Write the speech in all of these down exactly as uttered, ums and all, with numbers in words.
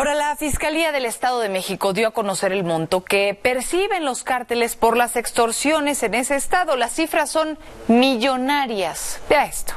Ahora, la Fiscalía del Estado de México dio a conocer el monto que perciben los cárteles por las extorsiones en ese estado. Las cifras son millonarias. Vea esto.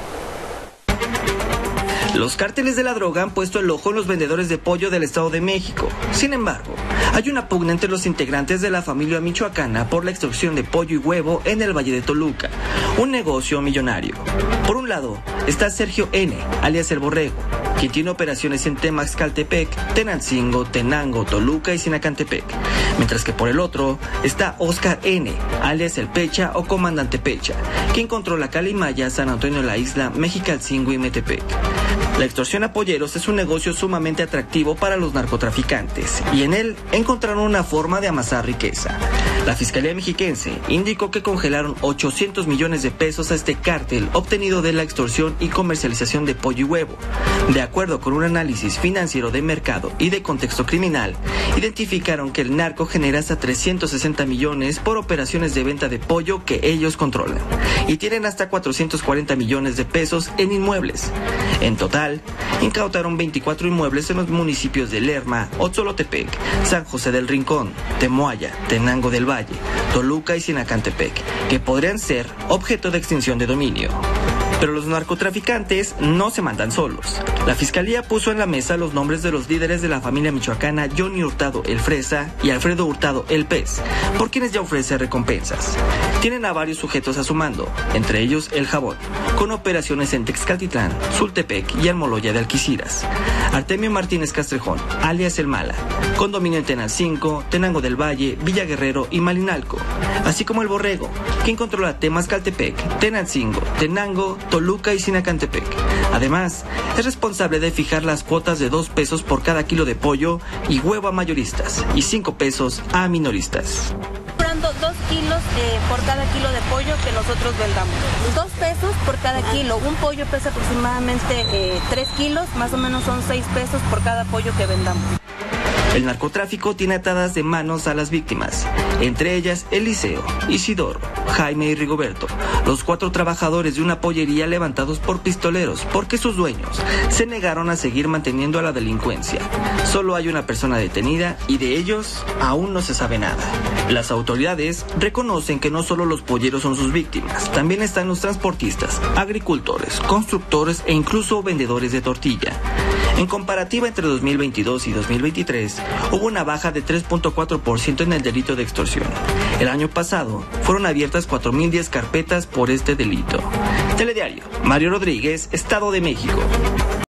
Los cárteles de la droga han puesto el ojo en los vendedores de pollo del Estado de México. Sin embargo, hay una pugna entre los integrantes de la familia michoacana por la extorsión de pollo y huevo en el Valle de Toluca, un negocio millonario. Por un lado, está Sergio N., alias El Borrego, quien tiene operaciones en Temaxcaltepec, Tenancingo, Tenango, Toluca y Sinacantepec. Mientras que por el otro está Oscar N., alias El Pecha o Comandante Pecha, quien controla Calimaya, San Antonio de la Isla, Mexicalcingo y Metepec. La extorsión a polleros es un negocio sumamente atractivo para los narcotraficantes y en él encontraron una forma de amasar riqueza. La Fiscalía Mexiquense indicó que congelaron ochocientos millones de pesos a este cártel obtenido de la extorsión y comercialización de pollo y huevo. De acuerdo con un análisis financiero de mercado y de contexto criminal, identificaron que el narco genera hasta trescientos sesenta millones por operaciones de venta de pollo que ellos controlan y tienen hasta cuatrocientos cuarenta millones de pesos en inmuebles. En total, incautaron veinticuatro inmuebles en los municipios de Lerma, Otzolotepec, San José del Rincón, Temoaya, Tenango del Valle, Toluca y Sinacantepec, que podrían ser objeto de extinción de dominio. Pero los narcotraficantes no se mandan solos. La Fiscalía puso en la mesa los nombres de los líderes de la familia michoacana Johnny Hurtado El Fresa y Alfredo Hurtado El Pez, por quienes ya ofrece recompensas. Tienen a varios sujetos a su mando, entre ellos El Jabón, con operaciones en Texcaltitlán, Sultepec y Almoloya de Alquiciras. Artemio Martínez Castrejón, alias El Mala, con dominio en Tenancingo, Tenango del Valle, Villa Guerrero y Malinalco, así como El Borrego, quien controla Temaxcaltepec, Tenancingo, Tenango, Toluca y Sinacantepec. Además, es responsable de fijar las cuotas de dos pesos por cada kilo de pollo y huevo a mayoristas y cinco pesos a minoristas. Dos kilos eh, por cada kilo de pollo que nosotros vendamos. Dos pesos por cada kilo. Un pollo pesa aproximadamente eh, tres kilos, más o menos son seis pesos por cada pollo que vendamos. El narcotráfico tiene atadas de manos a las víctimas, entre ellas Eliseo, Isidoro, Jaime y Rigoberto, los cuatro trabajadores de una pollería levantados por pistoleros porque sus dueños se negaron a seguir manteniendo a la delincuencia. Solo hay una persona detenida y de ellos aún no se sabe nada. Las autoridades reconocen que no solo los polleros son sus víctimas, también están los transportistas, agricultores, constructores e incluso vendedores de tortilla. En comparativa entre dos mil veintidós y dos mil veintitrés, hubo una baja de tres punto cuatro por ciento en el delito de extorsión. El año pasado fueron abiertas cuatro mil diez carpetas por este delito. Telediario, Mario Rodríguez, Estado de México.